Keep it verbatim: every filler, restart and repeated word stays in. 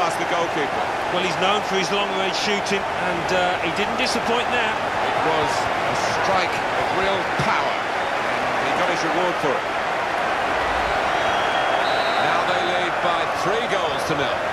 past the goalkeeper. Well, he's known for his long-range shooting, and uh, he didn't disappoint there. It was a strike of real power, and he got his reward for it. Now they lead by three goals to nil.